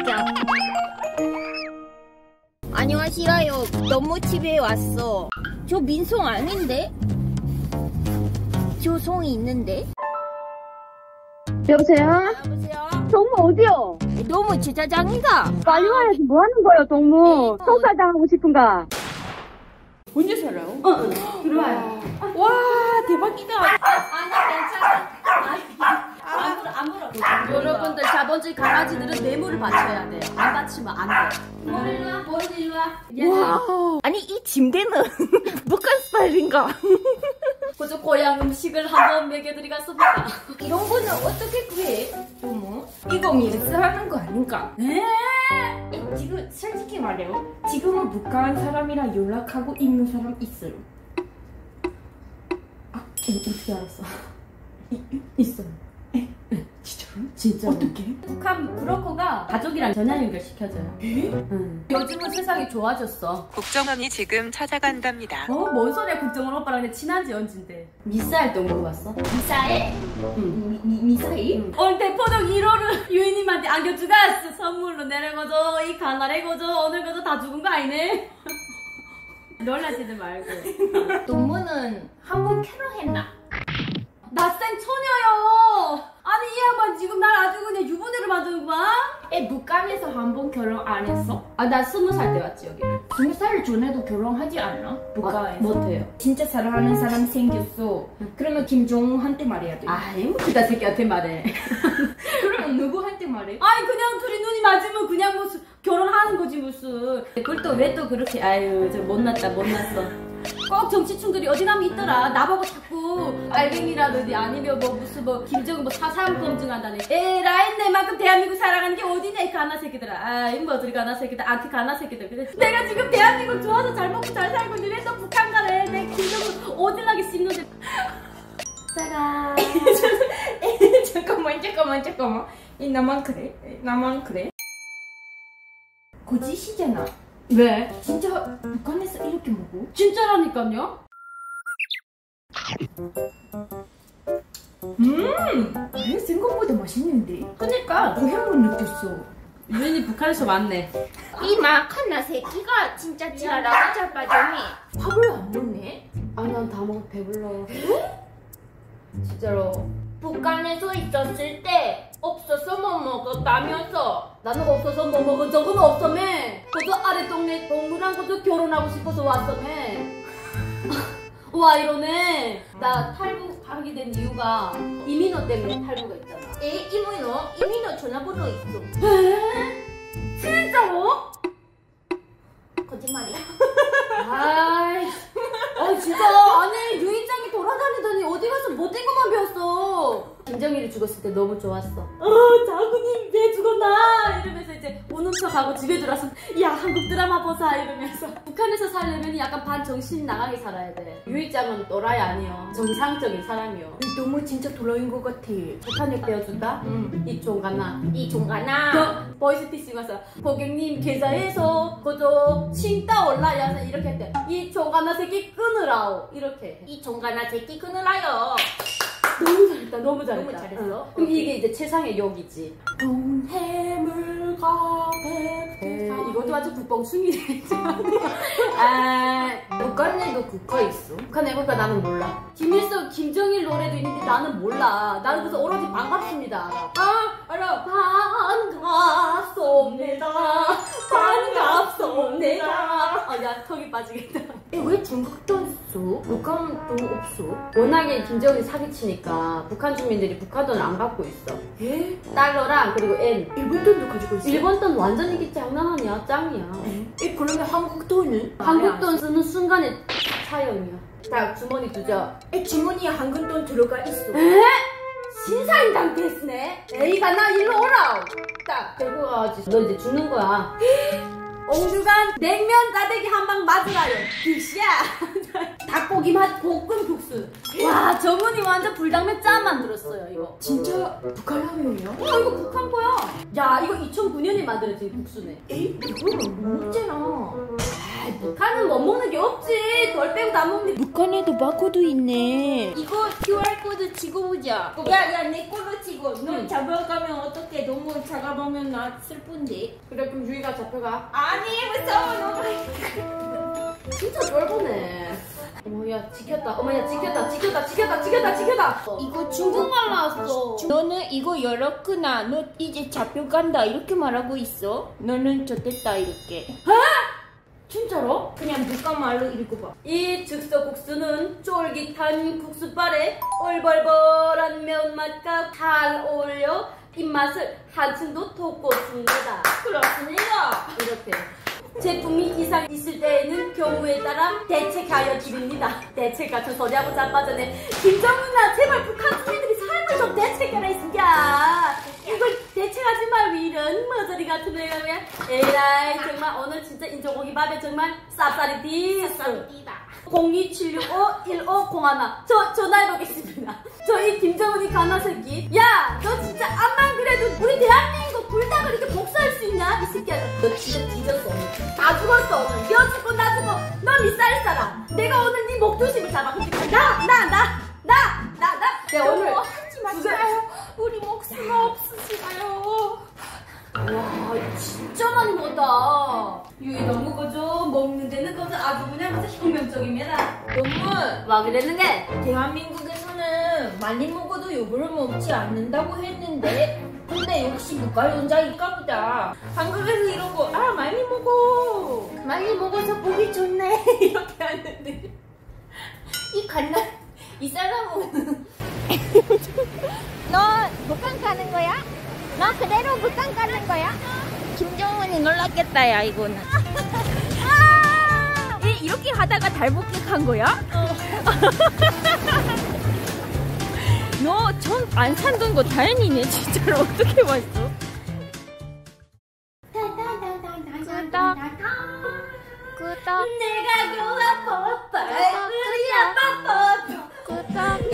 진짜. 안녕하시라요. 너무 집에 왔어. 저 민송 아닌데? 저 송이 있는데? 여보세요? 여보세요? 동무 어디요? 너무 제자장이다. 빨리 와야지. 뭐 하는 거예요, 동무? 속살당 하고 싶은가? 언제 살아요? 들어와요. 와 대박이다. 아니 괜찮아. 안 물어. 여러분들 자본주의 강아지들은 뇌물을 바쳐야 돼요. 안 바치면 안 돼. 머리 일로 와. 아니 이 침대는 북한 스타일인가? 그저 고향 음식을 한번 먹여드리겠습니다. 이런 거는 어떻게 구해? 어머, 이거 밀수하는 거 아닌가? 지금 솔직히 말해요. 지금은 북한 사람이랑 연락하고 있는 사람 있어요. 어떻게 알았어? 있어요. 진짜로? 진짜 어떻게? 북한 브로커가 가족이랑 전화 연결시켜줘요. 응. 요즘은 세상이 좋아졌어. 국정원이 지금 찾아간답니다. 뭔 소리야. 국정원 오빠랑 내 친한 지 언젠데. 미사일 또 물어봤어? 미사일? 응. 미사일? 오늘 대포동 1호를 유인님한테 안겨주갔어. 선물로 내려가줘. 이 가나래거줘. 오늘 거저 다 죽은 거 아니네? 놀라지도 말고. 동무는 한번 결혼했나? 낯생 처녀요. 아니 이 양반 지금 날 아주 그냥 유부녀를 만드는구만. 북한에서 한 번 결혼 안 했어? 나 20살 때 왔지 여기. 20살 전에도 결혼하지 않나? 북한에서? 못해요. 진짜 사랑하는 사람 생겼어. 그러면 김정은한테 말해야 돼. 아이 뭐 그다 새끼한테 말해. 그러면 누구한테 말해? 아니 그냥 둘이 눈이 맞으면 그냥 무슨 결혼하는 거지 무슨. 그걸 또 왜 또 그렇게 아유 저 못났다 못났어. 꼭 정치충들이 어디 가면 있더라. 나보고 자꾸 알갱이라든지 아니면 뭐 무슨 뭐 김정은 뭐 사상 검증한다네. 에라이 내만큼 대한민국 사랑하는 게 어디냐 이 가나 새끼들아. 아이 뭐들이 가나 새끼들 안티 가나 새끼들. 근데 내가 지금 대한민국 좋아서 잘 먹고 잘 살고 있는데 왜 또 북한 가래. 내 김정은 오질나게 씹는데. 짜가. 잠깐만. 나만 그래? 거짓이잖아. 왜? 진짜 북한에서 이렇게 먹어? 진짜라니까요? 생각보다 맛있는데? 그니까 고향을 느꼈어. 유엔이 북한에서 왔네. 이마 칸나 새끼가 진짜 지랄하고 자빠졌네. 밥을 안 먹네? 난 다 먹어. 배불러. 진짜로. 북한에서 있었을 때 없어서 못 먹었다면서. 나는 없어서 뭐 먹은 적은 없어며. 그저 아래 동네 동물랑 그저 결혼하고 싶어서 왔어며. 와 이러네. 나 탈북하게 된 이유가 이민호 때문에 탈북가 있잖아. 이민호 전화번호 있어. 진짜로? 거짓말이야. 아이, 진짜 아니 유인장이 돌아다니더니 어디 가서 못된 것만 배웠어. 김정일이 죽었을 때 너무 좋았어. 장군님 왜 죽었나 이러면서 이제 우는 척하고 집에 들어와서 야 한국 드라마 보자 이러면서. 북한에서 살려면 약간 반 정신 나가게 살아야 돼. 유인장은 또라이 아니요. 정상적인 사람이요. 너무 진짜 돌아온 것 같아. 북한역 배워준다? 이 종가나. 이 종가나. 보이스피싱 와서 고객님 계좌에서 그저 칭따 올라야서 이렇게 했대. 이 종가나 새끼 끊으라오 이렇게. 이 종가나 새끼 그늘아요. 너무 잘했다. 너무 잘했다. 너무 잘했어. 그럼 이게 이제 최상의 욕이지. 동해물가백. 이것도 아주 국뽕충이네. 북한에도 국가 있어? 북한 애국가 나는 몰라. 김일성, 김정일 노래도 있는데 나는 몰라. 나는 그래서 오로지 반갑습니다. 알아. 반갑습니다. 반갑습니다. 야 턱이 빠지겠다. 왜 중국도 있어? 북한도 없어? 워낙에 김정일이 사기치니까 북한 주민들이 북한 돈을 안 갖고 있어. 달러랑 그리고 엔. 일본 돈도 가지고 있어? 일본 돈 완전 이게 장난 아니야. 짱이야. 그러면 한국 돈은? 한국 돈 쓰는 순간에 사형이야. 자 주머니 두죠. 주머니에 한국 돈 들어가 있어. 신사임당 됐네. 에이가 나 일로 오라. 딱 들고 가야지. 너 이제 죽는 거야. 옹주간 냉면 따대기 한 방 맞으라요. 기시야. 닭고기 맛 볶음 국수. 와, 저분이 완전 불닭면 짠 만들었어요, 이거. 진짜 북한 라면이요? 이거 북한 거야. 야, 이거 2009년에 만들어진 국수네. 에이, 이거는 못 먹잖아. 아, 북한은 못 먹는 게 없지. 덜 빼고 다 먹는. 북한에도 바코드 있네. 이거 QR코드 찍어보자. 야, 내 걸로 찍어. 너 잡아가면 어떡해. 너무 작아보면 나 슬픈데. 그래, 그럼 유이가 잡혀가. 아니, 무서워. 너무. 진짜 쫄보네. 어머야, 지켰다. 어머야, 지켰다. 이거 중국말 나왔어. 너는 이거 열었구나. 너 이제 잡혀간다. 이렇게 말하고 있어. 너는 좋댔다 이렇게. 진짜로? 그냥 북한 말로 읽어봐. 이 즉석국수는 쫄깃한 국수발에 얼벌벌한 면맛과 잘 어울려 입맛을 한층 더 돋궈줍니다. 그렇습니다. 이렇게 제품이 이상 있을 때에는 경우에 따라 대책하여 드립니다. 대책 같은 소리하고 자빠졌네. 김정은아, 제발 북한 시민들이 삶을 좀 대책하라 있으냐. 이걸 대책하지 말고 이런 머저리 같은 애가 왜. 에라이, 정말 오늘 진짜 인조고기 밥에 정말 쌉싸리 디스. 02765-1501 전화해보겠습니다. 저희 김정은이 가나새끼. 야, 너 진짜 암만 그래도 우리 대한민국 불닭을 이렇게 복수할 수 있냐? 이 새끼야, 너 진짜 뒤졌어. 다 죽었어. 오늘 여 죽고 나 죽고 너 밑살 사람. 내가 오늘 네 목조심을 잡아. 내가 오늘 하지 마세요. 우리 목숨가 없으시나요? 와, 진짜 많이 먹었다. 유이 너무 거죠. 먹는 데는 거죠. 아주 그냥 진짜 혁명적입니다. 너무 와, 그랬는데 대한민국에서는 많이 먹어도 욕을 먹지 않는다고 했는데 근데 역시 무가연자인가 보다. 한국에서 이런 거 많이 먹어. 많이 먹어서 보기 좋네. 이렇게 하는데 이 갓난 이 사람은 너 북한 가는 거야? 너 그대로 북한 가는 거야? 김정은이 놀랐겠다 야 이거는. 이렇게 하다가 달복객한 거야? 너 전 안 산던 거 다행이네. 진짜로 어떻게 봤어? 구독 내가 좋아 뽀뽀 우리 아빠 뽀뽀 구독